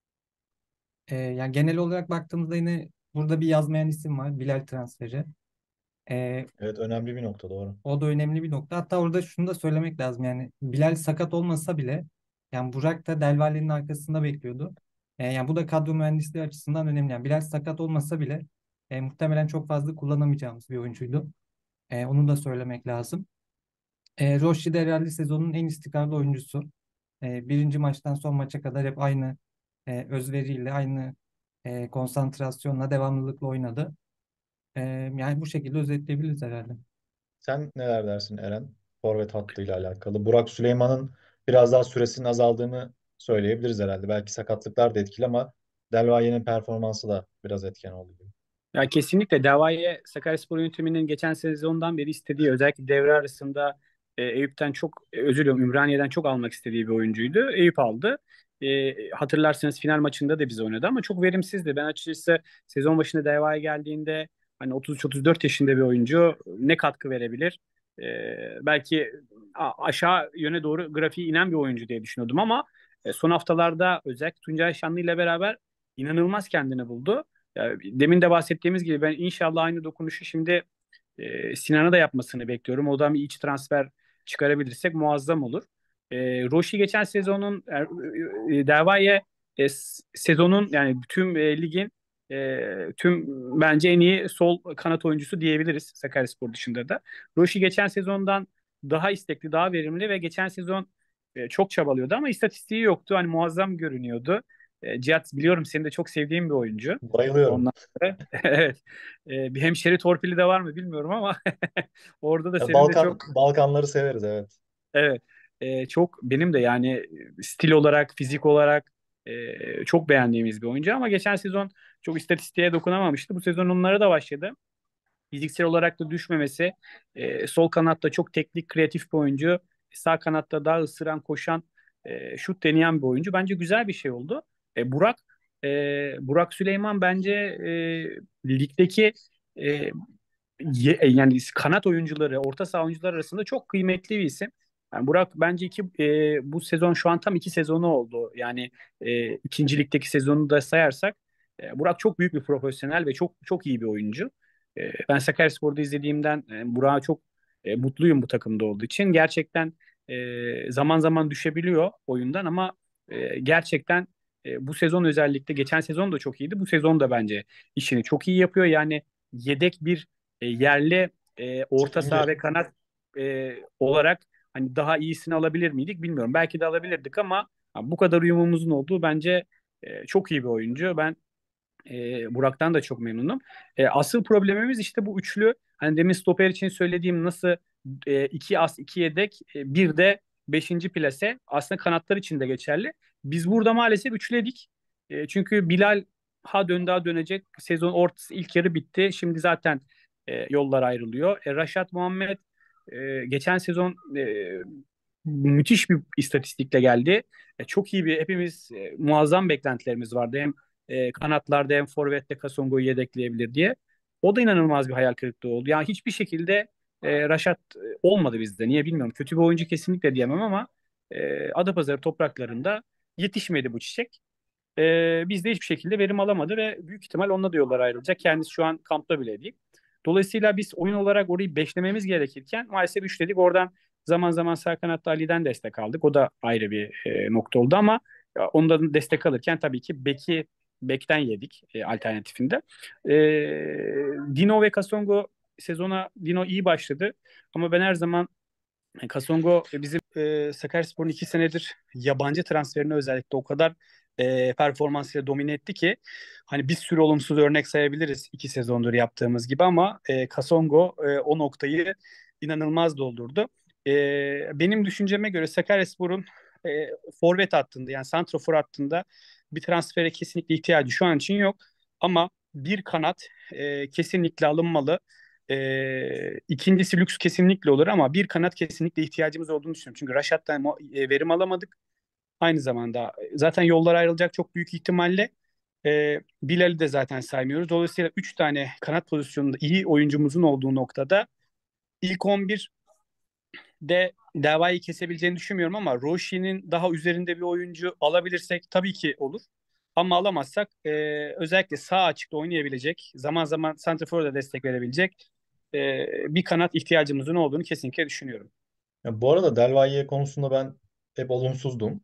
Yani genel olarak baktığımızda yine burada bir yazmayan isim var. Bilal transferi. Ee, Evet, önemli bir nokta, doğru. O da önemli bir nokta. Hatta orada şunu da söylemek lazım. Yani Bilal sakat olmasa bile yani Burak da Del Valle'nin arkasında bekliyordu. Yani bu da kadro mühendisliği açısından önemli. Yani Bilal sakat olmasa bile muhtemelen çok fazla kullanamayacağımız bir oyuncuydu. Onu da söylemek lazım. Roshi de herhalde sezonun en istikrarlı oyuncusu. Birinci maçtan son maça kadar hep aynı özveriyle, aynı konsantrasyonla, devamlılıkla oynadı. Yani bu şekilde özetleyebiliriz herhalde. Sen neler dersin Eren? Forvet hattıyla alakalı. Burak Süleyman'ın biraz daha süresinin azaldığını söyleyebiliriz herhalde. Belki sakatlıklar da etkili ama Delvaye'nin performansı da biraz etken oldu gibi. Ya kesinlikle Davaya Sakaryaspor yönetiminin geçen sezondan beri istediği, özellikle devre arasında Eyüp'ten çok özür diliyorum, Ümraniye'den çok almak istediği bir oyuncuydu. Eyüp aldı. Hatırlarsanız final maçında da biz oynadı ama çok verimsizdi. Ben açıkçası sezon başında Davaya geldiğinde hani 33-34 yaşında bir oyuncu ne katkı verebilir? Belki aşağı yöne doğru grafiği inen bir oyuncu diye düşünüyordum ama son haftalarda özellikle Tuncay Şanlı ile beraber inanılmaz kendini buldu. Ya, demin de bahsettiğimiz gibi ben inşallah aynı dokunuşu şimdi Sinan'a da yapmasını bekliyorum. Odan bir iç transfer çıkarabilirsek muazzam olur. Roşi geçen sezonun Delvaye sezonun yani tüm ligin tüm bence en iyi sol kanat oyuncusu diyebiliriz Sakaryaspor dışında da. Roşi geçen sezondan daha istekli, daha verimli ve geçen sezon çok çabalıyordu ama istatistiği yoktu. Hani muazzam görünüyordu. Cihat, biliyorum seni de çok sevdiğim bir oyuncu. Bayılıyorum. Ondan sonra evet. Bir hemşeri torpili de var mı bilmiyorum ama orada da senin de çok Balkanları severiz, evet. evet, çok benim de yani stil olarak, fizik olarak çok beğendiğimiz bir oyuncu ama geçen sezon çok istatistiğe dokunamamıştı. Bu sezon onlara da başladı. Fiziksel olarak da düşmemesi, sol kanatta çok teknik, kreatif bir oyuncu. Sağ kanatta daha ısıran, koşan, şut deneyen bir oyuncu. Bence güzel bir şey oldu. Burak Süleyman bence ligdeki e, yani kanat oyuncuları, orta saha oyuncuları arasında çok kıymetli bir isim. Yani Burak bence bu sezon şu an tam 2 sezonu oldu. Yani ikinci ligdeki sezonu da sayarsak Burak çok büyük bir profesyonel ve çok çok iyi bir oyuncu. Ben Sakaryaspor'da izlediğimden Burak'a çok mutluyum bu takımda olduğu için. Gerçekten zaman zaman düşebiliyor oyundan ama gerçekten bu sezon özellikle geçen sezon da çok iyiydi. Bu sezon da bence işini çok iyi yapıyor. Yani yedek bir yerli orta saha Çilingir. ve kanat olarak hani daha iyisini alabilir miydik bilmiyorum. Belki de alabilirdik ama bu kadar uyumumuzun olduğu bence çok iyi bir oyuncu. Ben Burak'tan da çok memnunum. Asıl problemimiz işte bu üçlü. Hani demin stoper için söylediğim nasıl iki as iki yedek bir de beşinci plase aslında kanatlar için de geçerli. Biz burada maalesef üçledik. Çünkü Bilal ha döndü ha dönecek. Sezon ortası ilk yarı bitti. Şimdi zaten yollar ayrılıyor. Raşat Muhammed geçen sezon müthiş bir istatistikle geldi. Çok iyi bir hepimiz muazzam beklentilerimiz vardı. Hem kanatlarda hem forvette Kasongo'yu yedekleyebilir diye. O da inanılmaz bir hayal kırıklığı oldu. Yani hiçbir şekilde Raşat olmadı bizde. Niye bilmiyorum. Kötü bir oyuncu kesinlikle diyemem ama Adapazarı topraklarında yetişmedi bu çiçek. Biz de hiçbir şekilde verim alamadı ve büyük ihtimal onunla da yollar ayrılacak. Kendisi şu an kampta bile değil. Dolayısıyla biz oyun olarak orayı beşlememiz gerekirken maalesef üçledik. Oradan zaman zaman sağ kanatta Ali'den destek aldık. O da ayrı bir nokta oldu ama ondan destek alırken tabii ki bekten yedik alternatifinde. E, Dino ve Kasongo sezona Dino iyi başladı ama ben her zaman Kasongo bizim Sakaryaspor'un 2 senedir yabancı transferini özellikle o kadar performansıyla domine etti ki hani bir sürü olumsuz örnek sayabiliriz 2 sezondur yaptığımız gibi ama Kasongo o noktayı inanılmaz doldurdu. Benim düşünceme göre Sakaryaspor'un forvet hattında yani santrafor hattında bir transfere kesinlikle ihtiyacı şu an için yok ama bir kanat kesinlikle alınmalı. İkincisi lüks kesinlikle olur ama bir kanat kesinlikle ihtiyacımız olduğunu düşünüyorum. Çünkü Raşat'tan verim alamadık. Aynı zamanda zaten yollar ayrılacak çok büyük ihtimalle. Bilal'i de zaten saymıyoruz. Dolayısıyla 3 tane kanat pozisyonunda iyi oyuncumuzun olduğu noktada ilk 11'de Dava'yı kesebileceğini düşünmüyorum ama Roşi'nin daha üzerinde bir oyuncu alabilirsek tabii ki olur. Ama alamazsak özellikle sağ açıkta oynayabilecek, zaman zaman santrafor'a da destek verebilecek bir kanat ihtiyacımızın olduğunu kesinlikle düşünüyorum. Ya bu arada Del Valle konusunda ben hep olumsuzdum.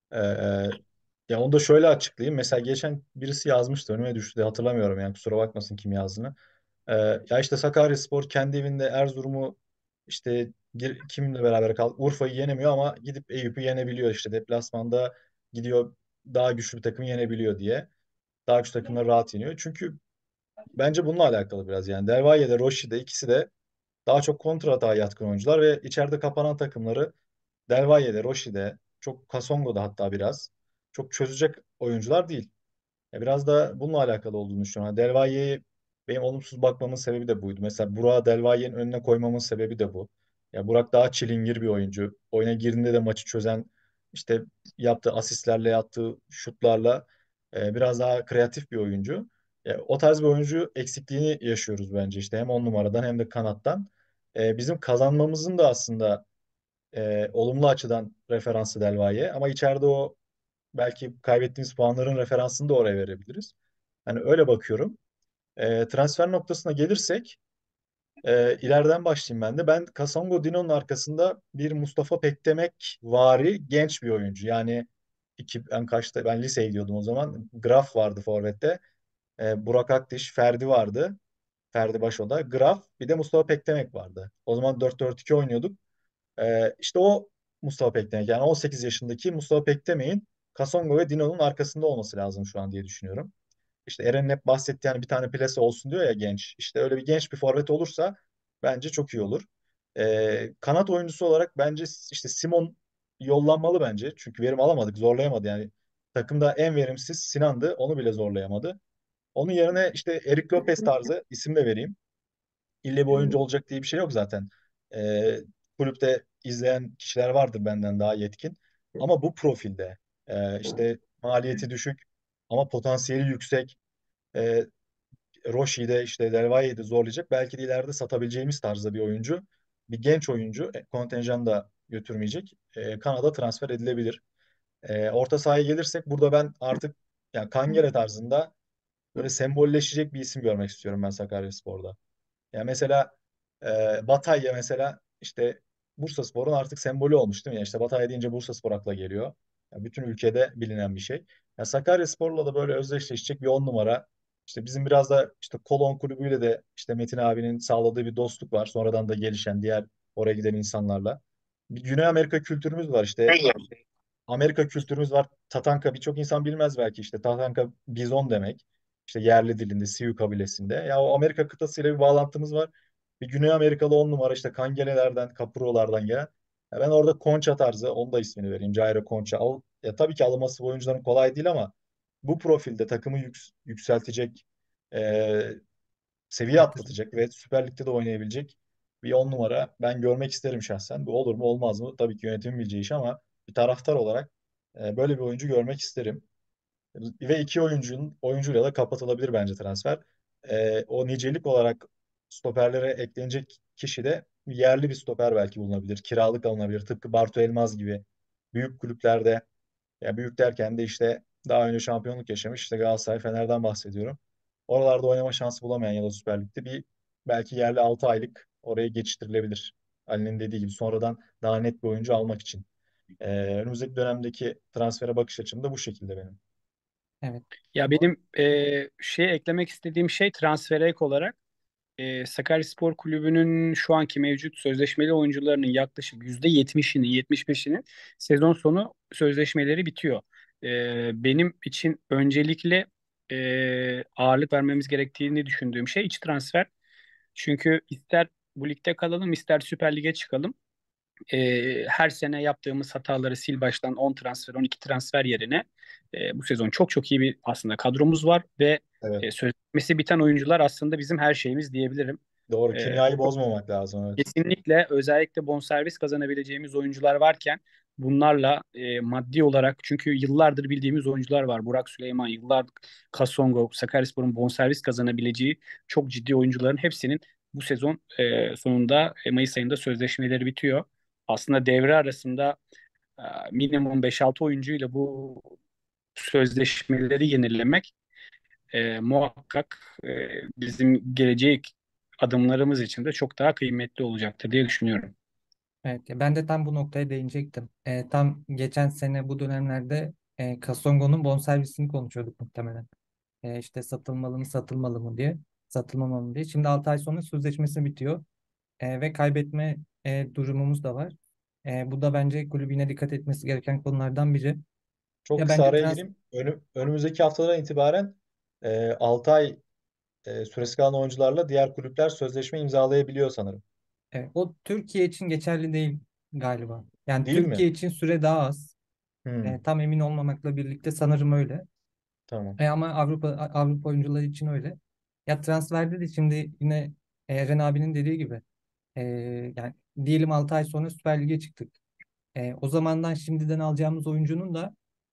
Ya onu da şöyle açıklayayım. Mesela geçen birisi yazmıştı, önüme düştü, hatırlamıyorum yani, kusura bakmasın kim yazdığını. Ya işte Sakaryaspor kendi evinde Erzurum'u işte kiminle beraber kaldı, Urfa'yı yenemiyor ama gidip Eyüp'ü yenebiliyor, işte deplasmanda gidiyor daha güçlü bir takımı yenebiliyor diye. Daha güçlü takımları rahat yeniyor. Çünkü bence bununla alakalı biraz yani. Del Valle de Rossi de ikisi de daha çok kontra atağa yatkın oyuncular ve içeride kapanan takımları Del Valle'de, Roshi'de, çok Kasongo'da hatta biraz çok çözecek oyuncular değil. Ya biraz da bununla alakalı olduğunu düşünüyorum. Yani Del Valle'ye benim olumsuz bakmamın sebebi de buydu. Mesela Burak'ı Del Valle'nin önüne koymamın sebebi de bu. Ya Burak daha çilingir bir oyuncu. Oyuna girdiğinde de maçı çözen, işte yaptığı asistlerle, yaptığı şutlarla biraz daha kreatif bir oyuncu. O tarz bir oyuncu eksikliğini yaşıyoruz bence, işte hem 10 numaradan hem de kanattan. Bizim kazanmamızın da aslında olumlu açıdan referansı Delva'ya, ama içeride o belki kaybettiğimiz puanların referansını da oraya verebiliriz. Hani öyle bakıyorum. Transfer noktasına gelirsek ileriden başlayayım ben de. Ben Kasongo Dino'nun arkasında bir Mustafa Pekdemek vari genç bir oyuncu. Yani ben liseye gidiyordum o zaman. Graf vardı forvette. Burak Akdiş, Ferdi vardı. Ferdi Başo'da. Graf, bir de Mustafa Pekdemek vardı. O zaman 4-4-2 oynuyorduk. İşte o Mustafa Pekdemek, yani 18 yaşındaki Mustafa Pekdemek'in Kasongo ve Dino'nun arkasında olması lazım şu an diye düşünüyorum. İşte Eren'in hep bahsettiği hani bir tane plase olsun diyor ya genç. İşte öyle bir genç bir forvet olursa bence çok iyi olur. Kanat oyuncusu olarak bence işte Simon yollanmalı bence. Çünkü verim alamadık, zorlayamadı yani. Takımda en verimsiz Sinan'dı, onu bile zorlayamadı. Onun yerine işte Eric Lopez tarzı isim de vereyim. İlle bir oyuncu olacak diye bir şey yok zaten. Kulüpte izleyen kişiler vardır benden daha yetkin. Ama bu profilde işte maliyeti düşük ama potansiyeli yüksek. E, Roshi'de işte Del Valle'yi zorlayacak. Belki de ileride satabileceğimiz tarzda bir oyuncu. Bir genç oyuncu. Kontenjan da götürmeyecek. Kanada transfer edilebilir. Orta sahaya gelirsek burada ben artık yani Kangere tarzında böyle sembolleşecek bir isim görmek istiyorum ben Sakaryaspor'da. Yani mesela Bataya mesela işte Bursaspor'un artık sembolü olmuş değil mi? Yani işte Bataya deyince Bursaspor akla geliyor. Yani bütün ülkede bilinen bir şey. Ya Sakaryaspor'la da böyle özdeşleşecek bir 10 numara. İşte bizim biraz da işte Kolon kulübüyle de işte Metin abinin sağladığı bir dostluk var. Sonradan da gelişen diğer oraya giden insanlarla. Bir Güney Amerika kültürümüz var işte. Amerika kültürümüz var. Tatanka birçok insan bilmez belki işte. Tatanka bizon demek. İşte yerli dilinde Sioux kabilesinde. Ya o Amerika kıtasıyla bir bağlantımız var. Bir Güney Amerikalı 10 numara işte Kangelelerden, Capuro'lardan gelen. Ya ben orada Concha tarzı, onu da ismini vereyim. Jairo Concha. Ya tabii ki alınması bu oyuncuların kolay değil ama bu profilde takımı yükseltecek, e, seviye Haklısın. atlatacak ve Süper Lig'de de oynayabilecek bir 10 numara ben görmek isterim şahsen. Bu olur mu olmaz mı? Tabii ki yönetimin bileceği iş ama bir taraftar olarak böyle bir oyuncu görmek isterim. Ve iki oyuncuyla da kapatılabilir bence transfer. O nicelik olarak stoperlere eklenecek kişi de yerli bir stoper belki bulunabilir. Kiralık alınabilir. Tıpkı Bartu Elmaz gibi büyük kulüplerde, ya büyük derken de işte daha önce şampiyonluk yaşamış işte Galatasaray, Fener'den bahsediyorum. Oralarda oynama şansı bulamayan ya da Süper Lig'de bir belki yerli 6 aylık oraya geçiştirilebilir. Ali'nin dediği gibi sonradan daha net bir oyuncu almak için. Önümüzdeki dönemdeki transfere bakış açım da bu şekilde benim. Evet. Ya benim şeye eklemek istediğim şey transfere ek olarak Sakaryaspor Kulübü'nün şu anki mevcut sözleşmeli oyuncularının yaklaşık %70'inin, 75'inin sezon sonu sözleşmeleri bitiyor. Benim için öncelikle ağırlık vermemiz gerektiğini düşündüğüm şey iç transfer. Çünkü ister bu ligde kalalım, ister Süper Lig'e çıkalım. Her sene yaptığımız hataları sil baştan 10 transfer, 12 transfer yerine bu sezon çok çok iyi bir aslında kadromuz var ve Evet. sözleşmesi biten oyuncular aslında bizim her şeyimiz diyebilirim. Doğru. E, Kimyayı bozmamak lazım. Evet. Kesinlikle özellikle bonservis kazanabileceğimiz oyuncular varken bunlarla maddi olarak çünkü yıllardır bildiğimiz oyuncular var. Burak Süleyman, yıllardır Kasongo, Sakaryaspor'un bonservis kazanabileceği çok ciddi oyuncuların hepsinin bu sezon sonunda Mayıs ayında sözleşmeleri bitiyor. Aslında devre arasında e, minimum 5-6 oyuncuyla bu sözleşmeleri yenilemek muhakkak bizim gelecek adımlarımız için de çok daha kıymetli olacaktır diye düşünüyorum. Evet, ya ben de tam bu noktaya değinecektim. Tam geçen sene bu dönemlerde Kasongo'nun bonservisini konuşuyorduk muhtemelen. İşte satılmalı mı satılmalı mı diye. Satılmamalı mı diye. Şimdi 6 ay sonra sözleşmesi bitiyor. Ve kaybetme durumumuz da var. Bu da bence kulübün yine dikkat etmesi gereken konulardan biri. Çok Ya kısa bence araya gireyim. Önümüzdeki haftadan itibaren 6 ay süresi kalan oyuncularla diğer kulüpler sözleşme imzalayabiliyor sanırım. o Türkiye için geçerli değil galiba. Yani Değil mi? Türkiye için süre daha az. Hmm, Tam emin olmamakla birlikte sanırım öyle. tamam. Ama Avrupa oyuncuları için öyle. Ya transferde de şimdi yine Eren abinin dediği gibi e, yani diyelim 6 ay sonra Süper Lig'e çıktık. O zamandan şimdiden alacağımız oyuncunun da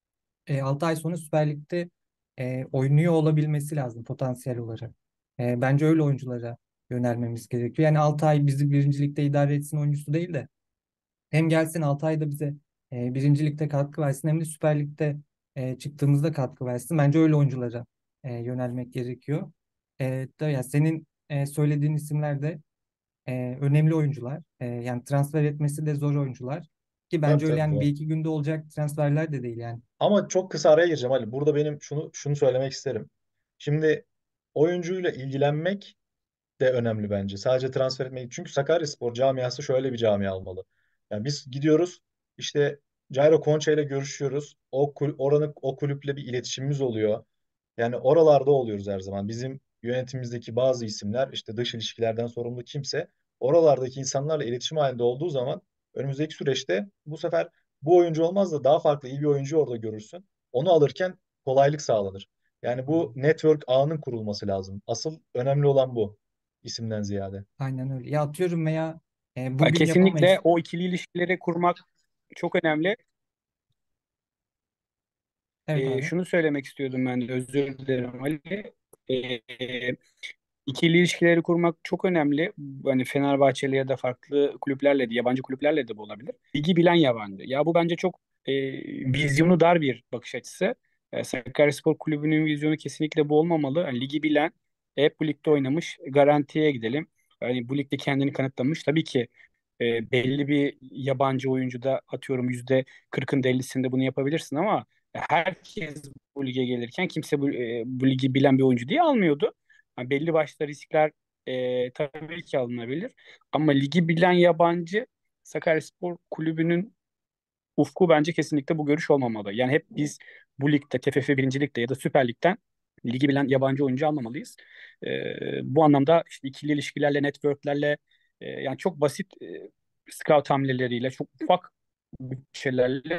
6 ay sonra Süper Lig'de oynuyor olabilmesi lazım potansiyel olarak. Bence öyle oyunculara yönelmemiz gerekiyor. Yani 6 ay bizi birincilikte idare etsin oyuncusu değil de hem gelsin 6 ayda bize birincilikte katkı versin hem de Süper Lig'de çıktığımızda katkı versin. Bence öyle oyunculara yönelmek gerekiyor. Ya senin söylediğin isimler de önemli oyuncular. Yani transfer etmesi de zor oyuncular. Ki Tabii bence öyle tabii yani bir zor. iki günde olacak transferler de değil yani. Ama çok kısa araya gireceğim Ali. Burada benim şunu söylemek isterim. Şimdi oyuncuyla ilgilenmek de önemli bence. Sadece transfer etmek. Çünkü Sakaryaspor camiası şöyle bir camia almalı. Yani biz gidiyoruz işte Jairo Concha ile görüşüyoruz. Oranın o kulüple bir iletişimimiz oluyor. Yani oralarda oluyoruz her zaman. Bizim yönetimimizdeki bazı isimler, işte dış ilişkilerden sorumlu kimse, oralardaki insanlarla iletişim halinde olduğu zaman önümüzdeki süreçte bu sefer bu oyuncu olmaz da daha farklı iyi bir oyuncu orada görürsün. Onu alırken kolaylık sağlanır. Yani bu network ağının kurulması lazım. Asıl önemli olan bu, isimden ziyade. Aynen öyle. Ya atıyorum veya bugün Kesinlikle yapamayız. o ikili ilişkileri kurmak çok önemli. Evet abi. Şunu söylemek istiyordum ben de, özür dilerim Ali. E, İkili ilişkileri kurmak çok önemli. Hani Fenerbahçeli ya da farklı kulüplerle de, yabancı kulüplerle de bu olabilir. Ligi bilen yabancı. Ya bu bence çok vizyonu dar bir bakış açısı. Sakaryaspor Kulübü'nün vizyonu kesinlikle bu olmamalı. Yani ligi bilen, hep bu ligde oynamış, garantiye gidelim. Yani bu ligde kendini kanıtlamış. Tabii ki belli bir yabancı oyuncuda atıyorum %40'ında 50'sinde bunu yapabilirsin ama herkes bu lige gelirken kimse bu ligi bilen bir oyuncu diye almıyordu. Yani belli başlı riskler tabii ki alınabilir. Ama ligi bilen yabancı, Sakaryaspor Kulübü'nün ufku bence kesinlikle bu görüş olmamalı. Yani hep biz bu ligde, TFF 1. Lig'de ya da Süper Lig'den ligi bilen yabancı oyuncu almamalıyız. Bu anlamda işte ikili ilişkilerle, networklerle, yani çok basit scout hamleleriyle, çok ufak bütçelerle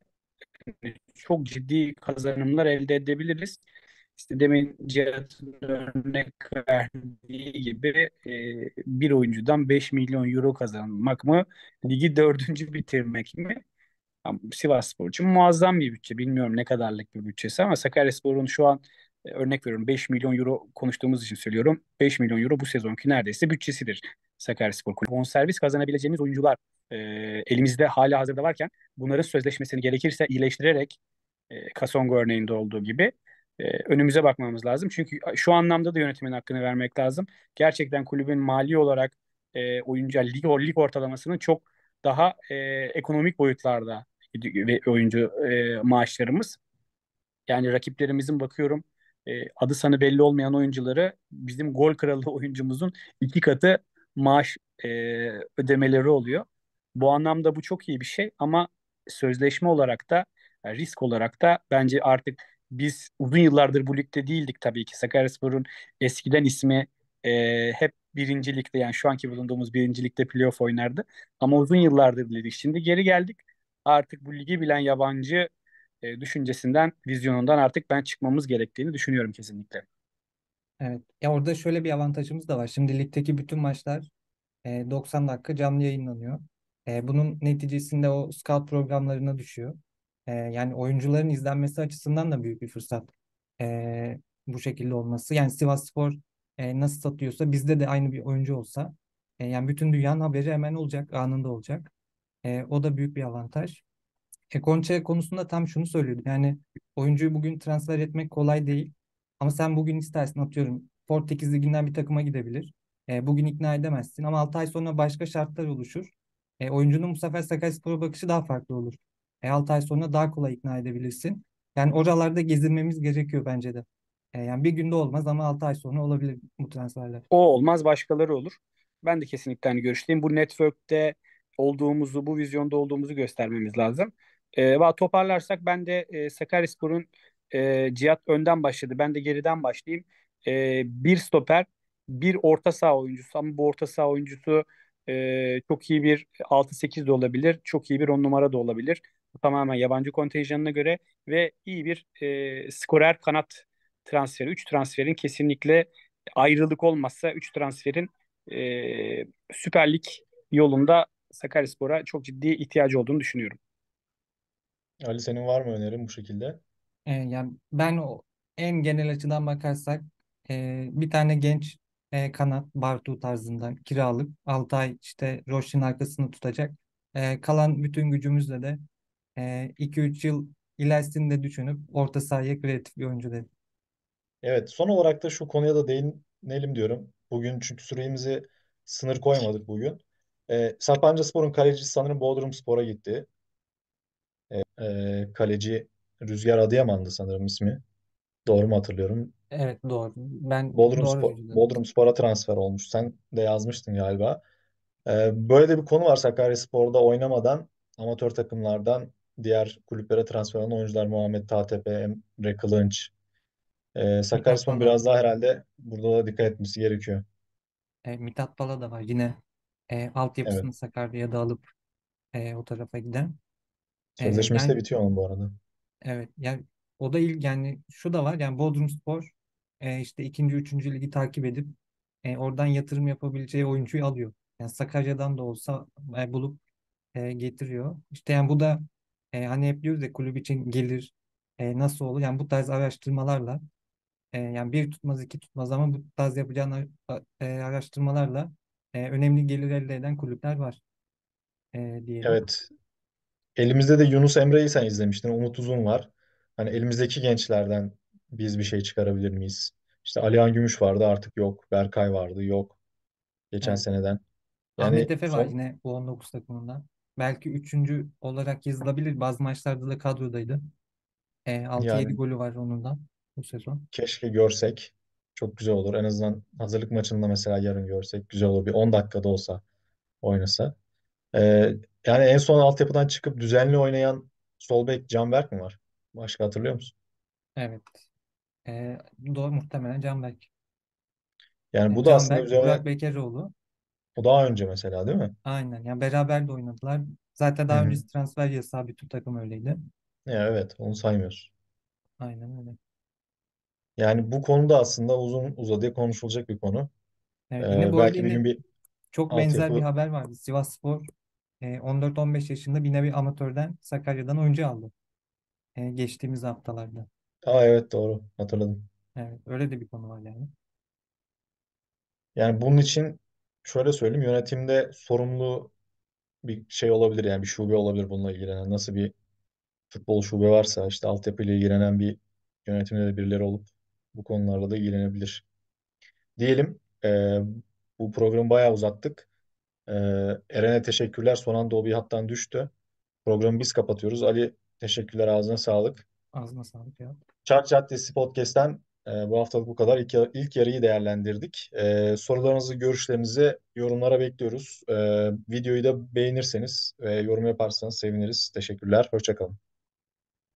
çok ciddi kazanımlar elde edebiliriz. İşte demin Cihat'ın örnek verdiği gibi bir oyuncudan 5 milyon euro kazanmak mı? Ligi dördüncü bitirmek mi? Sivasspor için muazzam bir bütçe. Bilmiyorum ne kadarlık bir bütçesi ama Sakaryaspor'un şu an örnek veriyorum 5 milyon euro konuştuğumuz için söylüyorum. 5 milyon euro bu sezonki neredeyse bütçesidir Sakaryaspor Kulübü. Bonservis kazanabileceğimiz oyuncular e, elimizde hala hazırda varken bunların sözleşmesini gerekirse iyileştirerek Kasongo örneğinde olduğu gibi önümüze bakmamız lazım. Çünkü şu anlamda da yönetimin hakkını vermek lazım. Gerçekten kulübün mali olarak oyuncu lig ortalamasının çok daha ekonomik boyutlarda ve oyuncu maaşlarımız. Yani rakiplerimizin bakıyorum adı sanı belli olmayan oyuncuları bizim gol kralı oyuncumuzun iki katı maaş ödemeleri oluyor. Bu anlamda bu çok iyi bir şey ama sözleşme olarak da risk olarak da bence artık biz uzun yıllardır bu ligde değildik tabii ki. Sakaryaspor'un eskiden ismi hep birincilikte, yani şu anki bulunduğumuz birincilikte playoff oynardı. Ama uzun yıllardır dedik. Şimdi geri geldik. Artık bu ligi bilen yabancı düşüncesinden, vizyonundan artık ben çıkmamız gerektiğini düşünüyorum kesinlikle. Evet. Ya orada şöyle bir avantajımız da var. Şimdi ligdeki bütün maçlar 90 dakika canlı yayınlanıyor. Bunun neticesinde o scout programlarına düşüyor. Yani oyuncuların izlenmesi açısından da büyük bir fırsat. Bu şekilde olması. Yani Sivasspor nasıl satıyorsa bizde de aynı bir oyuncu olsa yani bütün dünyanın haberi hemen olacak, anında olacak. O da büyük bir avantaj. Conte konusunda tam şunu söylüyordum. Yani oyuncuyu bugün transfer etmek kolay değil. Ama sen bugün istersin, atıyorum Portekiz Ligi'nden bir takıma gidebilir. Bugün ikna edemezsin ama 6 ay sonra başka şartlar oluşur. Oyuncunun bu sefer Sakaryaspor'a bakışı daha farklı olur. 6 ay sonra daha kolay ikna edebilirsin. Yani oralarda gezinmemiz gerekiyor bence de. Yani bir günde olmaz ama 6 ay sonra olabilir bu transferler. O olmaz, başkaları olur. Ben de kesinlikle aynı görüşteyim. Bu network'te olduğumuzu, bu vizyonda olduğumuzu göstermemiz lazım. Toparlarsak ben de Sakaryaspor'un Cihat önden başladı. Ben de geriden başlayayım. Bir stoper, bir orta saha oyuncusu ama bu orta saha oyuncusu çok iyi bir 6-8 de olabilir. Çok iyi bir 10 numara da olabilir. Bu tamamen yabancı kontenjanına göre ve iyi bir skorer kanat transferi. 3 transferin kesinlikle, ayrılık olmazsa 3 transferin Süper Lig yolunda Sakaryaspor'a çok ciddi ihtiyacı olduğunu düşünüyorum. Ali, senin var mı önerin bu şekilde? Yani ben en genel açıdan bakarsak bir tane genç kanat Bartu tarzından kiralık 6 ay işte Roche'nin arkasını tutacak. Kalan bütün gücümüzle de 2-3 yıl ilerisini de düşünüp orta sahaya kreatif bir oyuncu dedim. Evet, son olarak da şu konuya da değinelim diyorum. Bugün çünkü süremizi sınır koymadık bugün. Sapancaspor'un kalecisi sanırım Bodrumspor'a gitti. Kaleci Rüzgar Adıyaman'dı sanırım ismi. Doğru mu hatırlıyorum? Evet, doğru. Ben doğru Bodrumspor, bildim. Bodrumspor'a transfer olmuş. Sen de yazmıştın galiba. Böyle de bir konu var, Sakaryaspor'da oynamadan amatör takımlardan diğer kulüplere transfer olan oyuncular Muhammed Tatepe, Emre Kılınç. Mithat Sakaryaspor'un Bala, biraz daha herhalde burada da dikkat etmesi gerekiyor. Mithat Bala da var. Yine Evet. altyapısını Sakarya'ya da alıp o tarafa giden. Sözleşmesi de Yani bitiyor onun bu arada. evet, yani o da yani şu da var, yani Bodrumspor işte ikinci, üçüncü ligi takip edip oradan yatırım yapabileceği oyuncuyu alıyor. Yani Sakarya'dan da olsa bulup getiriyor. İşte yani bu da hani hep diyoruz ya, kulüp için gelir nasıl olur? Yani bu tarz araştırmalarla yani bir tutmaz, iki tutmaz, ama bu tarz yapacağın araştırmalarla önemli gelir elde eden kulüpler var diyelim. Evet. Elimizde de Yunus Emre'yi sen izlemiştin. Umut Uzun var. Hani elimizdeki gençlerden biz bir şey çıkarabilir miyiz? İşte Alihan Gümüş vardı, artık yok. Berkay vardı, yok. Geçen Evet. seneden. Ahmet Yani Efe var son yine bu 19 takımından. Belki üçüncü olarak yazılabilir. Bazı maçlarda da kadrodaydı. 6-7 yani golü var onun da bu sezon. keşke görsek. Çok güzel olur. En azından hazırlık maçında mesela yarın görsek güzel olur. Bir 10 dakikada olsa oynasa. Ee, Yani en son altyapıdan çıkıp düzenli oynayan sol bek Canberk mi var? Başka hatırlıyor musun? Evet. Doğru, muhtemelen Canberk. Yani bu da aslında Canberk, üzerine Burak Bekeroğlu. o daha önce mesela, değil mi? Aynen. Yani beraber de oynadılar. Zaten Hı daha hı. öncesi transfer yasağı, bütün takım öyleydi. Ya evet, onu saymıyoruz. Aynen öyle. Yani bu konuda aslında uzun uzadıya konuşulacak bir konu. Evet, yine bu arada Belki bir gün yine bir çok benzer bir altyapı. haber vardı. Sivasspor 14-15 yaşında bir nevi amatörden Sakarya'dan oyuncu aldı. Geçtiğimiz haftalarda. Aa, evet, doğru hatırladım. Evet, öyle de bir konu var yani. Yani bunun için şöyle söyleyeyim, yönetimde sorumlu bir şey olabilir, yani bir şube olabilir bununla ilgilenen. Nasıl bir futbol şube varsa işte altyapıyla ilgilenen bir yönetimde de birileri olup bu konularla da ilgilenebilir. Diyelim, bu programı bayağı uzattık. E, Eren'e teşekkürler. Son anda o bir hattan düştü. Programı biz kapatıyoruz. Ali, teşekkürler, ağzına sağlık. Ağzına sağlık ya. Çark Caddesi Podcast'ten bu haftalık bu kadar. İlk yarıyı değerlendirdik. Sorularınızı, görüşlerinizi yorumlara bekliyoruz. Videoyu da beğenirseniz ve yorum yaparsanız seviniriz. Teşekkürler. Hoşça kalın.